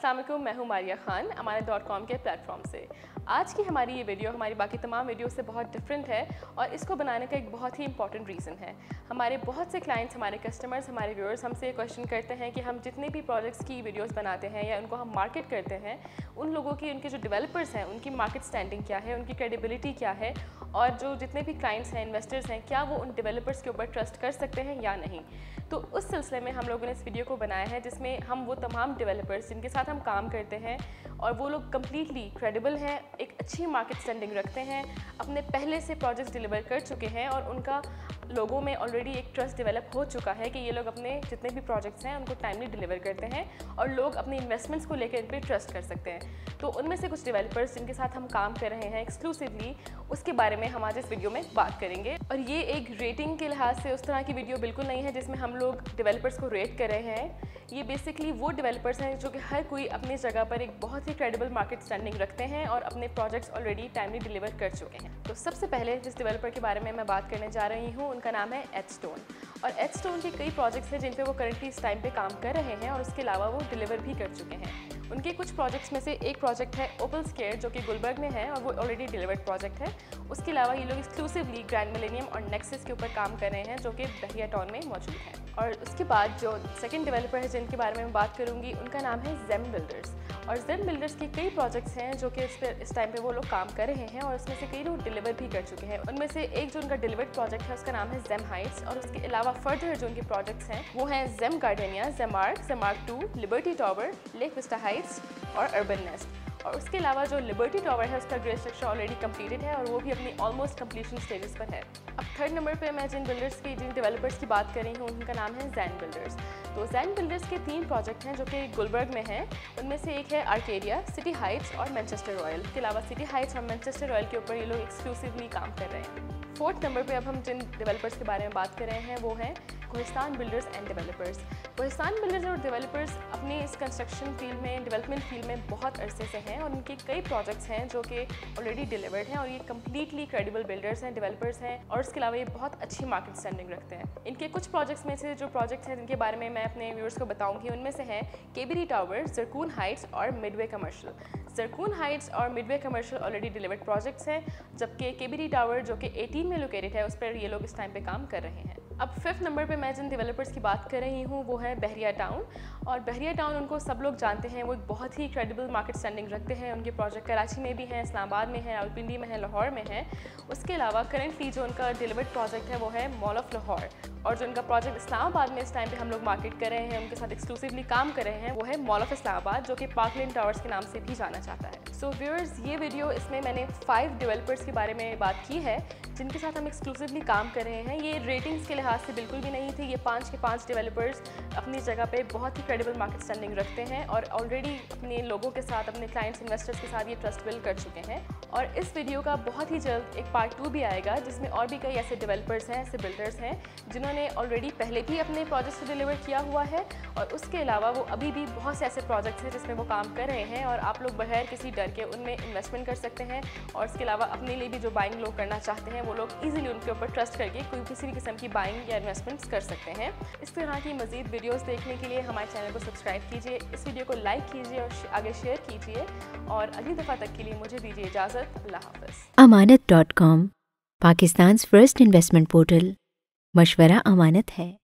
अस्सलाम वालेकुम, मैं हूँ मारिया खान अमानत.com के प्लेटफॉर्म से। आज की हमारी ये वीडियो हमारी बाकी तमाम वीडियो से बहुत डिफरेंट है और इसको बनाने का एक बहुत ही इंपॉर्टेंट रीज़न है। हमारे बहुत से क्लाइंट्स, हमारे कस्टमर्स, हमारे व्यूअर्स हमसे ये क्वेश्चन करते हैं कि हम जितने भी प्रोजेक्ट्स की वीडियोस बनाते हैं या उनको हम मार्केट करते हैं, उन लोगों की, उनके जो डेवलपर्स हैं, उनकी मार्केट स्टैंडिंग क्या है, उनकी क्रेडिबिलिटी क्या है और जो जितने भी क्लाइंट्स हैं, इन्वेस्टर्स हैं, क्या वो उन डेवलपर्स के ऊपर ट्रस्ट कर सकते हैं या नहीं। तो उस सिलसिले में हम लोगों ने इस वीडियो को बनाया है जिसमें हम वो तमाम डेवलपर्स जिनके साथ हम काम करते हैं और वो लोग कम्प्लीटली क्रेडिबल हैं, एक अच्छी मार्केट स्टैंडिंग रखते हैं, अपने पहले से प्रोजेक्ट्स डिलीवर कर चुके हैं और उनका लोगों में ऑलरेडी एक ट्रस्ट डेवलप हो चुका है कि ये लोग अपने जितने भी प्रोजेक्ट्स हैं उनको टाइमली डिलीवर करते हैं और लोग अपने इन्वेस्टमेंट्स को लेकर इन पर ट्रस्ट कर सकते हैं। तो उनमें से कुछ डेवलपर्स जिनके साथ हम काम कर रहे हैं एक्सक्लूसिवली, उसके बारे में हम आज इस वीडियो में बात करेंगे। और ये एक रेटिंग के लिहाज से उस तरह की वीडियो बिल्कुल नहीं है जिसमें हम लोग डेवलपर्स को रेट कर रहे हैं। ये बेसिकली वो डेवलपर्स हैं जो कि हर कोई अपनी जगह पर एक बहुत ही क्रेडिबल मार्केट स्टैंडिंग रखते हैं और अपने प्रोजेक्ट्स ऑलरेडी टाइमली डिलीवर कर चुके हैं। तो सबसे पहले जिस डेवलपर के बारे में मैं बात करने जा रही हूँ उनका नाम है एचस्टोन। और एचस्टोन के कई प्रोजेक्ट्स हैं जिन पे वो करंटली इस टाइम पे काम कर रहे हैं और उसके अलावा वो डिलीवर भी कर चुके हैं। उनके कुछ प्रोजेक्ट्स में से एक प्रोजेक्ट है ओपल स्क्वायर जो कि गुलबर्ग में है और वो ऑलरेडी डिलीवर्ड प्रोजेक्ट है। उसके अलावा ये लोग एक्सक्लूसिवली ग्रैंड मिलेनियम और नेक्सस के ऊपर काम कर रहे हैं जो कि बहरिया टाउन में मौजूद है। और उसके बाद जो सेकंड डेवलपर है जिनके बारे में मैं बात करूंगी उनका नाम है जेम बिल्डर्स। और जेम बिल्डर्स के कई प्रोजेक्ट्स हैं जो कि इस टाइम पे वो लोग काम कर रहे हैं और उसमें से कई लोग डिलीवर भी कर चुके हैं। उनमें से एक जो उनका डिलीवर्ड प्रोजेक्ट है उसका नाम है जेम हाइट्स और उसके अलावा फर्दर जो उनके प्रोजेक्ट्स हैं वो हैं जेम गार्डेनिया, जेमार्क 2, Liberty Tower, Lake Vista Heights और अर्बन नेस्ट। और उसके अलावा जो लिबर्टी टावर है उसका ग्रे स्ट्रक्चर ऑलरेडी कंप्लीटेड है और वो भी अपनी ऑलमोस्ट कंप्लीशन स्टेजेस पर है। अब थर्ड नंबर पे मैं जिन डेवलपर्स की बात कर रही हूँ उनका नाम है जैन बिल्डर्स। तो जैन बिल्डर्स के 3 प्रोजेक्ट हैं जो कि गुलबर्ग में हैं। उनमें से एक है आर्केडिया, सिटी हाइट्स और मैनचेस्टर रॉयल। इसके अलावा सिटी हाइट्स और मैनचेस्टर रॉयल के ऊपर ये लोग एक्सक्लूसिवली काम कर रहे हैं। फोर्थ नंबर पे अब हम जिन डेवलपर्स के बारे में बात कर रहे हैं वो हैं Kohistan Builders and Developers. Kohistan Builders और डेवलपर्स अपनी इस कंस्ट्रक्शन फील्ड में, डेवलपमेंट फील्ड में बहुत अरसे से हैं और उनके कई प्रोजेक्ट्स हैं जो कि ऑलरेडी डिलीवर्ड हैं और ये कम्प्लीटली क्रेडिबल बिल्डर्स हैं, डेवलपर्स हैं और इसके अलावा ये बहुत अच्छी मार्केट स्टैंडिंग रखते हैं। इनके कुछ प्रोजेक्ट्स में से जो प्रोजेक्ट्स हैं जिनके बारे में मैं अपने व्यूअर्स को बताऊँगी उनमें से हैं केबीरी टावर, जरकून हाइट्स और मिडवे कमर्शियल। जरकून हाइट्स और Midway Commercial already delivered projects हैं, जबकि केबीरी टावर जो कि 18 में लोकेटेड है उस पर ये लोग इस टाइम पे काम कर रहे हैं। अब फिफ्थ नंबर पे मैं जिन डेवलपर्स की बात कर रही हूँ वो है बहरिया टाउन। और बहरिया टाउन उनको सब लोग जानते हैं, वो एक बहुत ही क्रेडिबल मार्केट स्टैंडिंग रखते हैं। उनके प्रोजेक्ट कराची में भी हैं, इस्लामाबाद में है, रावलपिंडी में है, लाहौर में है। उसके अलावा करेंटली जो उनका डिलीवर्ड प्रोजेक्ट है वो है मॉल ऑफ लाहौर। और जो उनका प्रोजेक्ट इस्लामाबाद में इस टाइम पे हम लोग मार्केट कर रहे हैं, उनके साथ एक्सक्लूसिवली काम कर रहे हैं, वो है मॉल ऑफ इस्लामाबाद जो कि पार्कलैंड टावर्स के नाम से भी जाना जाता है। सो व्यूअर्स, ये वीडियो इसमें मैंने 5 डेवलपर्स के बारे में बात की है जिनके साथ हम एक्सक्लूसिवली काम कर रहे हैं। ये रेटिंग्स के लिहाज से बिल्कुल भी नहीं थे। ये 5 के 5 डेवलपर्स अपनी जगह पे बहुत ही क्रेडिबल मार्केट स्टैंडिंग रखते हैं और ऑलरेडी अपने लोगों के साथ, अपने क्लाइंट्स, इन्वेस्टर्स के साथ ये ट्रस्ट बिल्ड कर चुके हैं। और इस वीडियो का बहुत ही जल्द एक पार्ट 2 भी आएगा जिसमें और भी कई ऐसे डेवलपर्स हैं, ऐसे बिल्डर्स हैं जिन्होंने ऑलरेडी पहले भी अपने प्रोजेक्ट्स को डिलीवर किया हुआ है और उसके अलावा वो अभी भी बहुत से ऐसे प्रोजेक्ट्स हैं जिसमें वो काम कर रहे हैं और आप लोग बगैर किसी डर के उनमें इन्वेस्टमेंट कर सकते हैं। और इसके अलावा अपने लिए भी जो बाइंग लोग करना चाहते हैं वो लोग ईजिली उनके ऊपर ट्रस्ट करके कोई किसी भी किस्म की बाइंग या इन्वेस्टमेंट्स कर सकते हैं। इस तरह की मज़ीद वीडियोस देखने के लिए हमारे चैनल को सब्सक्राइब कीजिए, इस वीडियो को लाइक कीजिए और आगे शेयर कीजिए। और अगली दफ़ा तक के लिए मुझे दीजिए इजाज़त। अल्लाह हाफ़िज़। अमानत.com, पाकिस्तान फर्स्ट इन्वेस्टमेंट पोर्टल। मशवरा अमानत है।